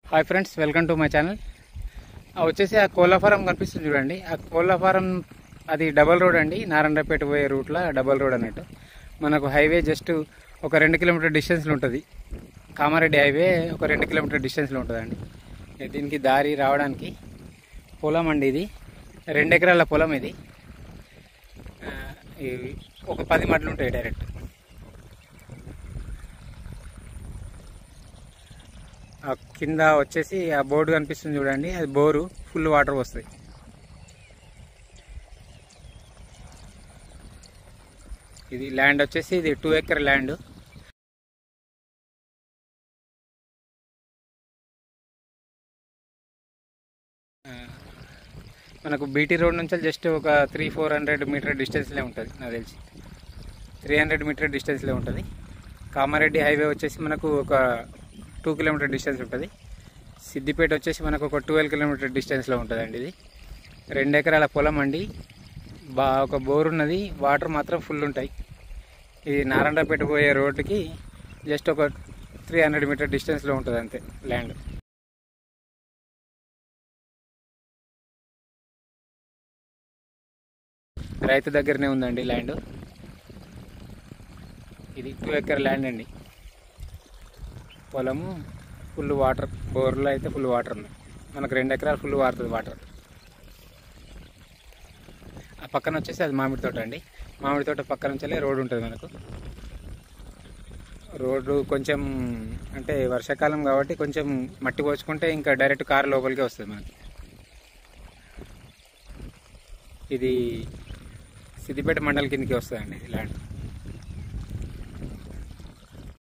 Hi friends, welcome to my channel. వచ్చేసి ఆ కోళ్ళ ఫారం కనిపిస్తుంది చూడండి. ఆ కోళ్ళ ఫారం అది డబల్ రోడ్ అండి. నారాయణపేట పోయే రూట్లో డబల్ రోడ్ అన్నట్టు. మనకు హైవే జస్ట్ ఒక 2 కిలోమీటర్ డిస్టెన్స్లో ఉంటుంది. కామారెడ్డి హైవే ఒక 2 కిలోమీటర్ డిస్టెన్స్లో ఉంటుందండి. దీనికి దారి రావడానికి పొలం అండి. ఇది 2 ఎకరాల పొలం. ఇది ఒక 10 మడ్లు ఉంటాయి డైరెక్ట్. కింద వచ్చేసి ఆ బోర్డు కనిపిస్తుంది చూడండి, అది బోరు. ఫుల్ వాటర్ వస్తాయి. ఇది ల్యాండ్ వచ్చేసి ఇది 2 ఎకర్ ల్యాండ్. మనకు బీటీ రోడ్ నుంచి జస్ట్ ఒక 300-400 మీటర్ డిస్టెన్స్లే ఉంటుంది. నాకు తెలిసి 300 మీటర్ డిస్టెన్స్లే ఉంటుంది. కామారెడ్డి హైవే వచ్చేసి మనకు ఒక 2 కిలోమీటర్ డిస్టెన్స్ ఉంటుంది. సిద్దిపేట వచ్చేసి మనకు ఒక 12 కిలోమీటర్ డిస్టెన్స్లో ఉంటుందండి. ఇది 2 ఎకరాల పొలం అండి. ఒక బోర్ ఉన్నది. వాటర్ మాత్రం ఫుల్ ఉంటాయి. ఇది నారాయణపేట పోయే రోడ్డుకి జస్ట్ ఒక 300 మీటర్ డిస్టెన్స్లో ఉంటుంది అంతే ల్యాండ్. రైతు దగ్గరనే ఉందండి ల్యాండ్. ఇది 2 ఎకర్ ల్యాండ్ అండి. పొలము ఫుల్ వాటర్. బోర్లో అయితే ఫుల్ వాటర్ ఉన్నాయి. మనకు 2 ఎకరాలు ఫుల్ వారుతుంది వాటర్. ఆ పక్కన వచ్చేసి అది మామిడి తోట అండి. మామిడి తోట పక్కన నుంచి రోడ్డు ఉంటుంది మనకు. రోడ్డు కొంచెం అంటే వర్షాకాలం కాబట్టి కొంచెం మట్టి పోసుకుంటే ఇంకా డైరెక్ట్ కారు లోపలికే వస్తుంది మనకి. ఇది సిద్దిపేట మండలం కిందకి వస్తుందండి ఈ ల్యాండ్.